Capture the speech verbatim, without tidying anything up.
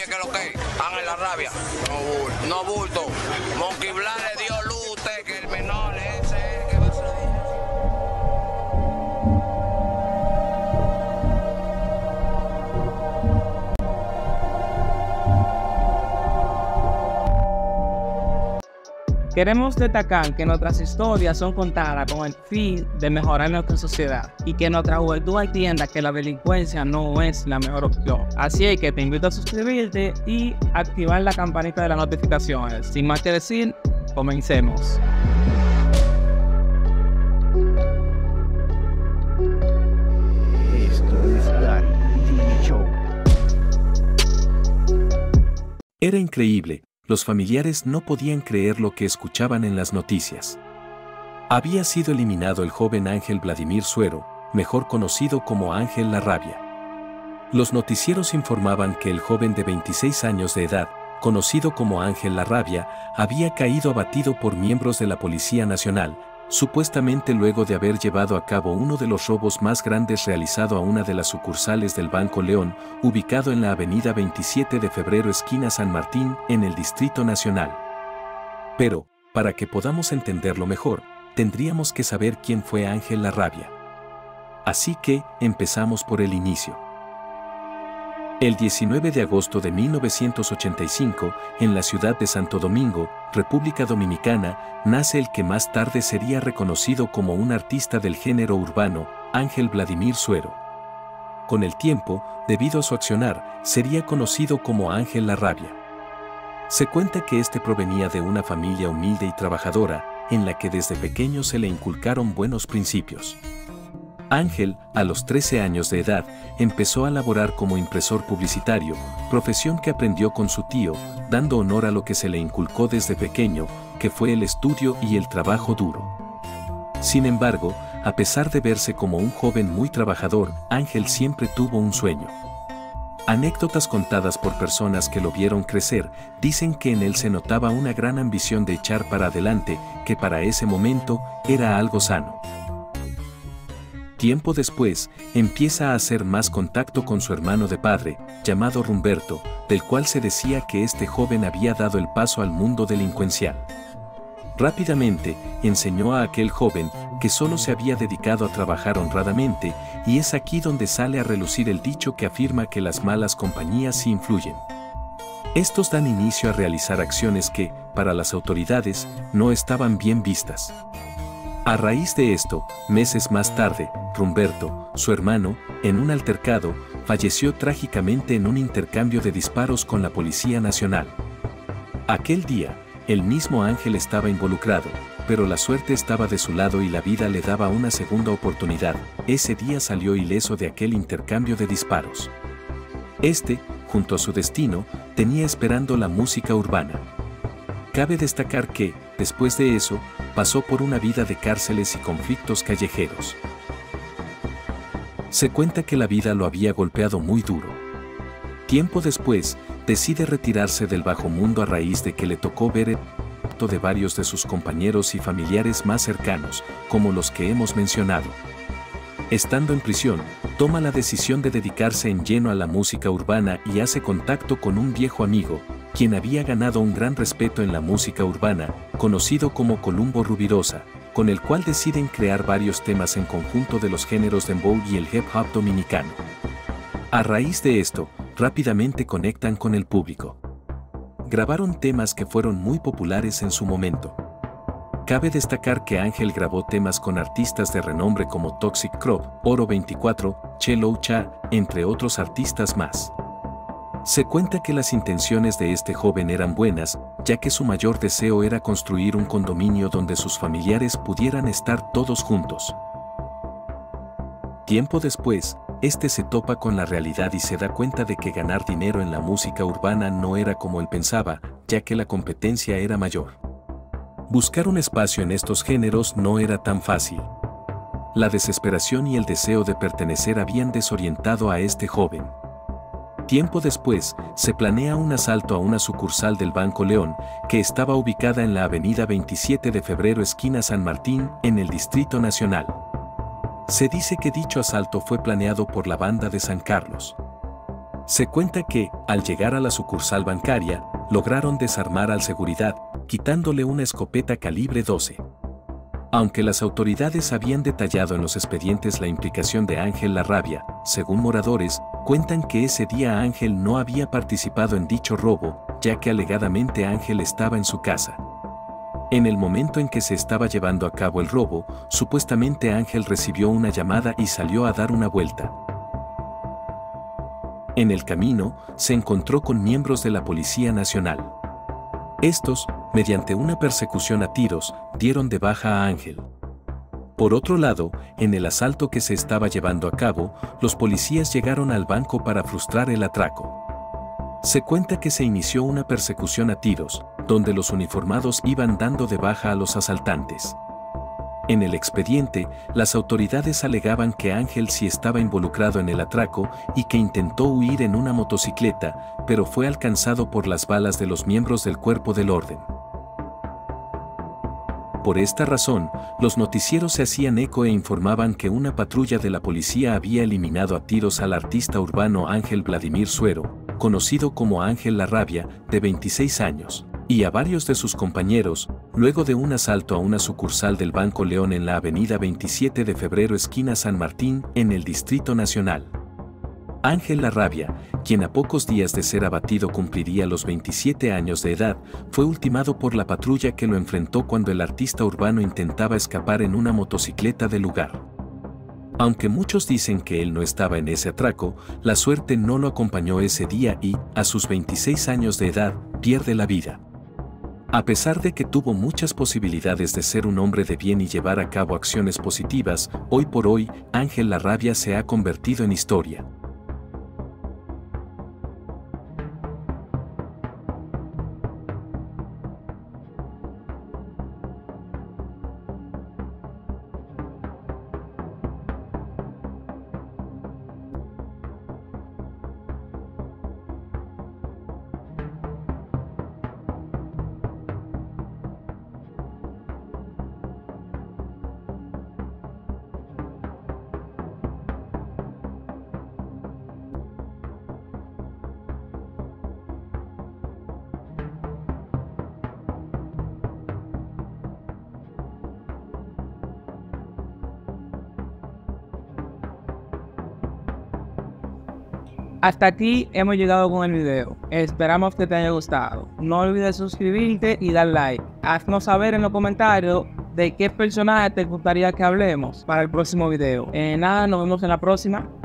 Oye, ¿qué es lo que? Ángel La Rabia. No bulto. No bulto. Monkey Blanc le dio luz a usted, que el menor ese es el que va a salir. Queremos destacar que nuestras historias son contadas con el fin de mejorar nuestra sociedad y que nuestra juventud entienda que la delincuencia no es la mejor opción. Así es que te invito a suscribirte y activar la campanita de las notificaciones. Sin más que decir, comencemos. Esto es Gary T V Show. Era increíble. Los familiares no podían creer lo que escuchaban en las noticias. Había sido eliminado el joven Ángel Vladimir Suero, mejor conocido como Ángel La Rabia. Los noticieros informaban que el joven de veintiséis años de edad, conocido como Ángel La Rabia, había caído abatido por miembros de la Policía Nacional, supuestamente luego de haber llevado a cabo uno de los robos más grandes realizado a una de las sucursales del Banco León, ubicado en la avenida veintisiete de febrero esquina San Martín, en el Distrito Nacional. Pero, para que podamos entenderlo mejor, tendríamos que saber quién fue Ángel La Rabia. Así que, empezamos por el inicio. El diecinueve de agosto de mil novecientos ochenta y cinco, en la ciudad de Santo Domingo, República Dominicana, nace el que más tarde sería reconocido como un artista del género urbano, Ángel Vladimir Suero. Con el tiempo, debido a su accionar, sería conocido como Ángel La Rabia. Se cuenta que este provenía de una familia humilde y trabajadora, en la que desde pequeño se le inculcaron buenos principios. Ángel, a los trece años de edad, empezó a laborar como impresor publicitario, profesión que aprendió con su tío, dando honor a lo que se le inculcó desde pequeño, que fue el estudio y el trabajo duro. Sin embargo, a pesar de verse como un joven muy trabajador, Ángel siempre tuvo un sueño. Anécdotas contadas por personas que lo vieron crecer dicen que en él se notaba una gran ambición de echar para adelante, que para ese momento era algo sano. Tiempo después, empieza a hacer más contacto con su hermano de padre, llamado Rumberto, del cual se decía que este joven había dado el paso al mundo delincuencial. Rápidamente, enseñó a aquel joven que solo se había dedicado a trabajar honradamente, y es aquí donde sale a relucir el dicho que afirma que las malas compañías sí influyen. Estos dan inicio a realizar acciones que, para las autoridades, no estaban bien vistas. A raíz de esto, meses más tarde, Rumberto, su hermano, en un altercado, falleció trágicamente en un intercambio de disparos con la Policía Nacional. Aquel día, el mismo Ángel estaba involucrado, pero la suerte estaba de su lado y la vida le daba una segunda oportunidad. Ese día salió ileso de aquel intercambio de disparos. Este, junto a su destino, tenía esperando la música urbana. Cabe destacar que, después de eso, pasó por una vida de cárceles y conflictos callejeros. Se cuenta que la vida lo había golpeado muy duro. Tiempo después, decide retirarse del bajo mundo a raíz de que le tocó ver el acto de varios de sus compañeros y familiares más cercanos, como los que hemos mencionado. Estando en prisión, toma la decisión de dedicarse en lleno a la música urbana y hace contacto con un viejo amigo, quien había ganado un gran respeto en la música urbana, conocido como Columbo Rubirosa, con el cual deciden crear varios temas en conjunto de los géneros dembow y el hip hop dominicano. A raíz de esto, rápidamente conectan con el público. Grabaron temas que fueron muy populares en su momento. Cabe destacar que Ángel grabó temas con artistas de renombre como Toxic Crop, Oro veinticuatro, Chelo Cha, entre otros artistas más. Se cuenta que las intenciones de este joven eran buenas, ya que su mayor deseo era construir un condominio donde sus familiares pudieran estar todos juntos. Tiempo después, este se topa con la realidad y se da cuenta de que ganar dinero en la música urbana no era como él pensaba, ya que la competencia era mayor. Buscar un espacio en estos géneros no era tan fácil. La desesperación y el deseo de pertenecer habían desorientado a este joven. Tiempo después, se planea un asalto a una sucursal del Banco León, que estaba ubicada en la avenida veintisiete de febrero esquina San Martín, en el Distrito Nacional. Se dice que dicho asalto fue planeado por la banda de San Carlos. Se cuenta que, al llegar a la sucursal bancaria, lograron desarmar al seguridad, quitándole una escopeta calibre doce. Aunque las autoridades habían detallado en los expedientes la implicación de Ángel Larrabia, según moradores, cuentan que ese día Ángel no había participado en dicho robo, ya que alegadamente Ángel estaba en su casa. En el momento en que se estaba llevando a cabo el robo, supuestamente Ángel recibió una llamada y salió a dar una vuelta. En el camino, se encontró con miembros de la Policía Nacional. Estos, mediante una persecución a tiros, dieron de baja a Ángel. Por otro lado, en el asalto que se estaba llevando a cabo, los policías llegaron al banco para frustrar el atraco. Se cuenta que se inició una persecución a tiros, donde los uniformados iban dando de baja a los asaltantes. En el expediente, las autoridades alegaban que Ángel sí estaba involucrado en el atraco y que intentó huir en una motocicleta, pero fue alcanzado por las balas de los miembros del cuerpo del orden. Por esta razón, los noticieros se hacían eco e informaban que una patrulla de la policía había eliminado a tiros al artista urbano Ángel Vladimir Suero, conocido como Ángel Larrabia, de veintiséis años, y a varios de sus compañeros, luego de un asalto a una sucursal del Banco León en la avenida veintisiete de febrero esquina San Martín, en el Distrito Nacional. Ángel Larrabia, quien a pocos días de ser abatido cumpliría los veintisiete años de edad, fue ultimado por la patrulla que lo enfrentó cuando el artista urbano intentaba escapar en una motocicleta del lugar. Aunque muchos dicen que él no estaba en ese atraco, la suerte no lo acompañó ese día y, a sus veintiséis años de edad, pierde la vida. A pesar de que tuvo muchas posibilidades de ser un hombre de bien y llevar a cabo acciones positivas, hoy por hoy, Ángel Larrabia se ha convertido en historia. Hasta aquí hemos llegado con el video. Esperamos que te haya gustado. No olvides suscribirte y dar like. Haznos saber en los comentarios de qué personaje te gustaría que hablemos para el próximo video. Eh, nada, nos vemos en la próxima.